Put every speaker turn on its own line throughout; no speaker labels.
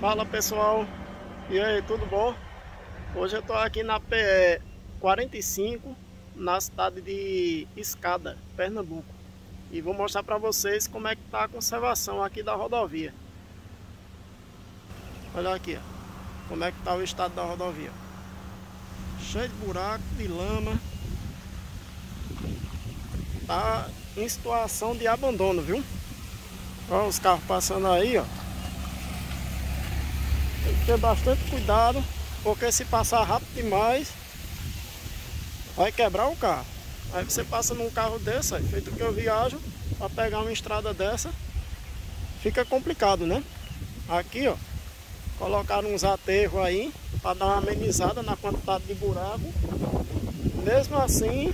Fala pessoal, e aí, tudo bom? Hoje eu tô aqui na PE 45, na cidade de Escada, Pernambuco, e vou mostrar para vocês como é que tá a conservação aqui da rodovia. Olha aqui, ó, como é que tá o estado da rodovia. Cheio de buraco, de lama, tá em situação de abandono, viu? Olha os carros passando aí, ó. Tem que ter bastante cuidado, porque se passar rápido demais, vai quebrar o carro. Aí você passa num carro desse, aí, feito que eu viajo, para pegar uma estrada dessa, fica complicado, né? Aqui, ó, colocaram uns aterros aí, para dar uma amenizada na quantidade de buraco. Mesmo assim,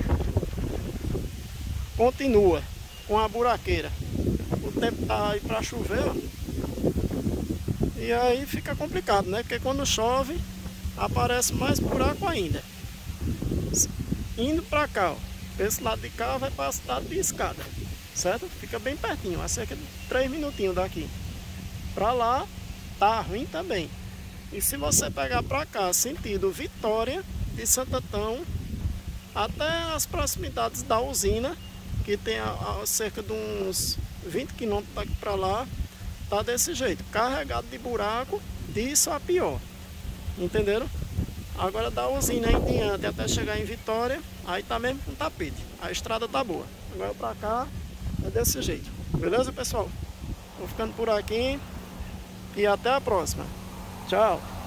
continua com a buraqueira. O tempo tá aí para chover, ó. E aí fica complicado, né? Porque quando chove, aparece mais buraco ainda. Indo para cá, ó, esse lado de cá vai para a cidade de Escada, certo? Fica bem pertinho, a cerca de 3 minutinhos daqui. Para lá, tá ruim também. E se você pegar para cá, sentido Vitória, de Santo Antão, até as proximidades da usina, que tem a cerca de uns 20 km daqui para lá, tá desse jeito, carregado de buraco, disso a pior, entenderam? Agora da usina em diante até chegar em Vitória, aí tá mesmo com tapete, a estrada tá boa. Agora pra cá é desse jeito, beleza pessoal? Vou ficando por aqui e até a próxima. Tchau!